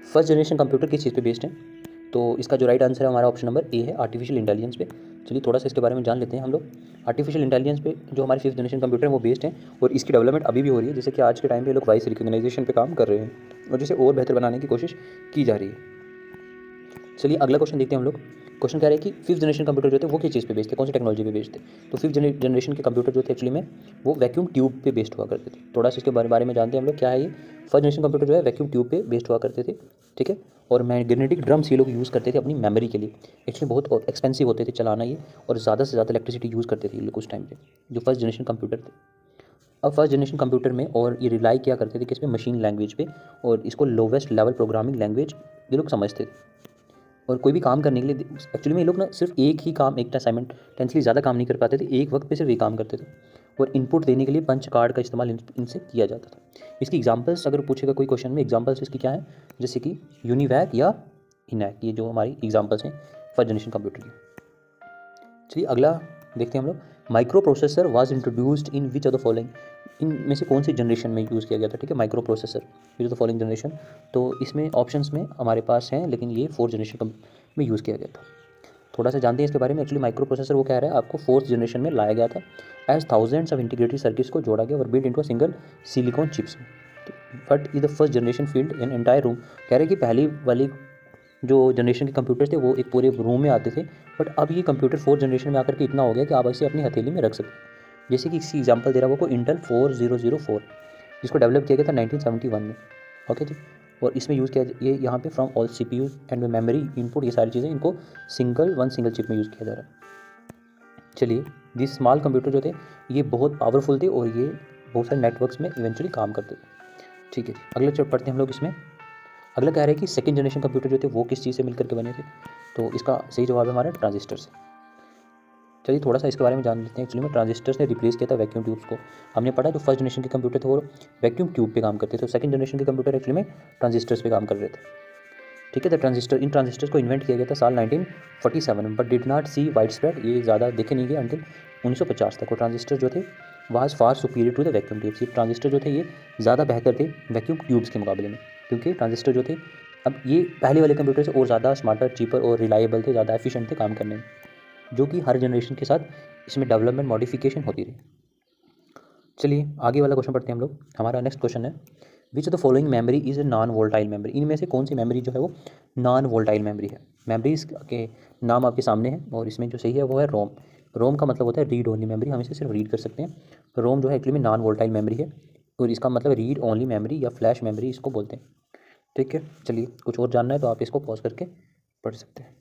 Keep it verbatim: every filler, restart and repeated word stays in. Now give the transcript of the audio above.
First generation computer किस चीज़ पे based है? तो इसका जो राइट आंसर है हमारा ऑप्शन नंबर ए है, आर्टिफिशियल इंटेलिजेंस पे। चलिए थोड़ा सा इसके बारे में जान लेते हैं हम लोग। आर्टिफिशियल इंटेलिजेंस पे जो हमारे फिफ्थ जनरेशन कंप्यूटर है वो बेस्ड है और इसकी डेवलपमेंट अभी भी हो रही है, जैसे कि आज के टाइम पे लोग वॉइस रिकग्नाइजेशन पे काम कर रहे हैं और जिसे और बेहतर बनाने की कोशिश की जा रही है। चलिए अगला क्वेश्चन देखते हैं हम लोग। क्वेश्चन कह रहे हैं कि फिफ्थ जनरेशन कंप्यूटर जो थे वो किस चीज़ पे बेस्ड थे, कौन सी टेक्नोलॉजी पे बेस्ड थे? तो फिफ्थ जनरेशन के कंप्यूटर जो थे एक्चुअली में वो वैक्यूम ट्यूब पे बेस्ड हुआ करते थे। थोड़ा सा इसके बारे बारे में जानते हैं हम लोग, क्या है ये। फर्स्ट जनरेशन कंप्यूटर जो है वैक्यूम ट्यूब पे बेस्ड हुआ करते थे, ठीक है। और मैग्नेटिक ड्रम्स ये लोग यूज़ करते थे अपनी मेमोरी के लिए। एक्चुअली बहुत एक्सपेंसिव होते थे चलाना ये, और ज़्यादा से ज़्यादा इलेक्ट्रिसिटी यूज़ करते थे ये लोग उस टाइम पे, जो फर्स्ट जनरेशन कंप्यूटर थे। अब फर्स्ट जनरेशन कंप्यूटर में और ये रिलाई किया करते थे किस पे, मशीन लैंग्वेज पे, और इसको लोवेस्ट लेवल प्रोग्रामिंग लैंग्वेज ये लोग समझते थे। और कोई भी काम करने के लिए एक्चुअली में ये लोग ना सिर्फ एक ही काम एक साइमल्टेनियसली ज़्यादा काम नहीं कर पाते थे, एक वक्त पे सिर्फ एक काम करते थे। और इनपुट देने के लिए पंच कार्ड का इस्तेमाल इन, इनसे किया जाता था। इसकी एग्जांपल्स अगर पूछेगा कोई क्वेश्चन में, एग्जांपल्स इसकी क्या है, जैसे कि यूनिवैक या इनैक, ये जो हमारी एग्जांपल्स हैं फर्स्ट जनरेशन कंप्यूटर की। चलिए अगला देखते हैं हम लोग। Microprocessor was introduced in which of the following, इनमें से कौन सी जनरेशन में यूज़ किया गया था, ठीक है। Microprocessor which of the following generation, तो इसमें ऑप्शंस में हमारे पास हैं, लेकिन ये फोर्थ जनरेशन में यूज़ किया गया था। थोड़ा सा जानते हैं इसके बारे में। एक्चुअली माइक्रो प्रोसेसर वो कह रहा है आपको फोर्थ जनरेशन में लाया गया था, as thousands of integrated circuits को जोड़ा गया और built into a single silicon chips. But is the first generation field in entire room, कह रहे हैं कि पहली वाली जो जनरेशन के कंप्यूटर थे वो एक पूरे रूम में आते थे, बट अब ये कंप्यूटर फोर्थ जनरेशन में आकर के इतना हो गया कि आप इसे अपनी हथेली में रख सकते हैं। जैसे कि इसकी एग्जांपल दे रहा है वो को Intel four zero zero four, जिसको डेवलप किया गया था नाइनटीन सेवेंटी वन में, ओके जी। और इसमें यूज़ किया ये यहाँ पे from all C P U and memory input, ये सारी चीज़ें इनको सिंगल वन सिंगल चिप में यूज़ किया जा रहा है। चलिए दिस स्मॉल कंप्यूटर जो थे ये बहुत पावरफुल थे और ये बहुत सारे नेटवर्क्स में इवेंचुअली काम करते थे, ठीक है। अगले चैप्टर पढ़ते हैं हम लोग इसमें। अगला कह रहे हैं कि सेकंड जनरेशन कंप्यूटर जो थे वो किस चीज़ से मिलकर के बने थे, तो इसका सही जवाब है हमारा ट्रांजिस्टर से। चलिए थोड़ा सा इसके बारे में जान लेते हैं। एक्चुअली में ट्रांजिस्टर्स ने रिप्लेस किया था वैक्यूम ट्यूब्स को। हमने पढ़ा जो फर्स्ट जनरेशन के कंप्यूटर थे वो वैक्यूम ट्यूब पे काम करते थे, तो सेकंड जनरेशन के कंप्यूटर एक्चुअली में ट्रांजिस्टर्स पे काम कर रहे थे, ठीक है। तो ट्रांजिस्टर इन ट्रांजिस्टर्स को इन्वेंट किया गया था साल नाइनटीन फोर्टी सेवन में, but did not see widespread, ये ज़्यादा देखे नहीं गए अंटिल उन्नीस सौ पचास तक। और ट्रांजिस्टर जो थे was far superior to the vacuum tubes, ये ट्रांजिस्टर जो थे ये ज़्यादा बेहतर थे वैक्यूम ट्यूब्स के मुकाबले में, क्योंकि ट्रांजिस्टर जो थे अब ये पहले वाले कंप्यूटर से और ज़्यादा स्मार्टर, चीपर और रिलायबल थे, ज़्यादा एफिशिएंट थे काम करने में, जो कि हर जनरेशन के साथ इसमें डेवलपमेंट मॉडिफिकेशन होती रही। चलिए आगे वाला क्वेश्चन पढ़ते हैं हम लोग। हमारा नेक्स्ट क्वेश्चन है which of the following memory is a non volatile memory, इनमें से कौन सी मेमोरी जो है वो नॉन वोल्टाइल मेमोरी है। मेमोरीज के नाम आपके सामने है और इसमें जो सही है वो है रोम। रोम का मतलब होता है रीड ओनली मेमोरी, हम इसे सिर्फ रीड कर सकते हैं। रोम जो है एक्चुअली में नॉन वोल्टाइल मेमोरी है और इसका मतलब रीड ओनली मेमोरी या फ्लैश मेमोरी इसको बोलते हैं, ठीक है। चलिए कुछ और जानना है तो आप इसको पॉज करके पढ़ सकते हैं।